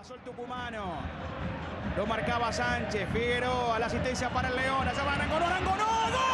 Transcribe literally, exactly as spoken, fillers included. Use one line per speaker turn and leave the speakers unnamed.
Pasó el tucumano. Lo marcaba Sánchez. Figueroa, la asistencia para el León. Allá va Arango, Arango, ¡no! ¡Gol!